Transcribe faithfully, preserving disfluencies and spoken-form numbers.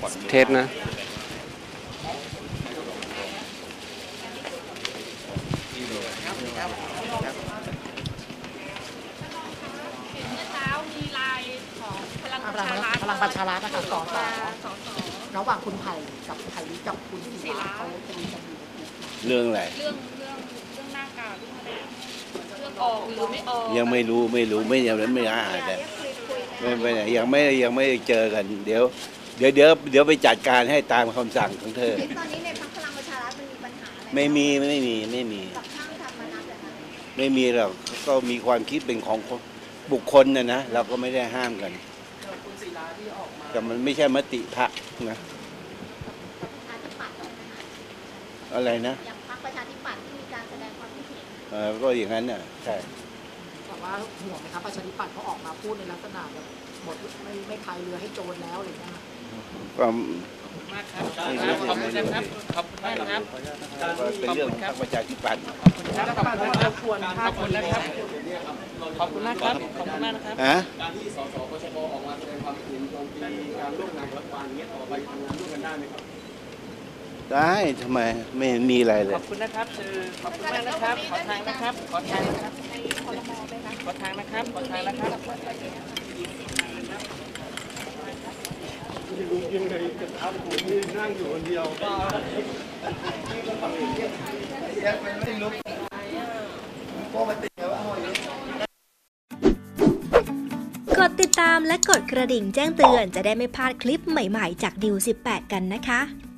เทสนะพลังพลังประชารัฐนะคะสอสอระหว่างคุณไผ่กับไผ่ลิกับคุณศิระเขาคุยกันอยู่เรื่องอะไรเรื่องเรื่องเรื่องหน้ากากเรื่องอะไรเรื่องออกหรือไม่ออกยังไม่รู้ไม่รู้ไม่ยังไม่อ่านแต่ไม่ไปไหนยังไม่ยังไม่เจอกันเดี๋ยวเดี๋ยวเดี๋ยวเดี๋ยวไปจัดการให้ตามคำสั่งของเธอตอนนี้ในพรรคพลังประชารัฐมันมีปัญหาอะไรไม่มีไม่มีไม่มีกับช่างทำมานับเลยคะไม่มีหรอกก็มีความคิดเป็นของบุคคลนะนะเราก็ไม่ได้ห้ามกันแต่มันไม่ใช่มติพรรคนะอะไรนะอย่างพรรคประชาธิปัตย์ที่มีการแสดงความคิดเห็นเออก็อย่างนั้นน่ะใช่แต่ว่าห่วงไหมครับประชาธิปัตย์เขาออกมาพูดในลักษณะแบบหมดไม่ไม่พายเรือให้โจรแล้วอะไรเงี้ยก็มากครับขอบคุณนะครับขอบคุณมากครับเป็นเรื่องพรรคประชาธิปัตย์ขอบคุณครับขอบคุณครับขอบคุณนะครับขอบคุณมากครับขอบคุณมากนะครับการที่สสปชปออกมาแสดงความเห็นโจมตีการร่วมงานรัฐบาลนี้ต่อไปทำงานร่วมกันได้ไหมครับได้ทำไมไม่มีอะไรเลยขอบคุณนะครับคือขอบคุณมากนะครับขอทางนะครับขอทางนะครับขอทางนะครับขอทางนะครับยังไงจะทำผมนี่นั่งอยู่คนเดียวก็ไม่ลุกกดติดตามและกดกระดิ่งแจ้งเตือนจะได้ไม่พลาดคลิปใหม่ๆจากดิวสิบแปดกันนะคะ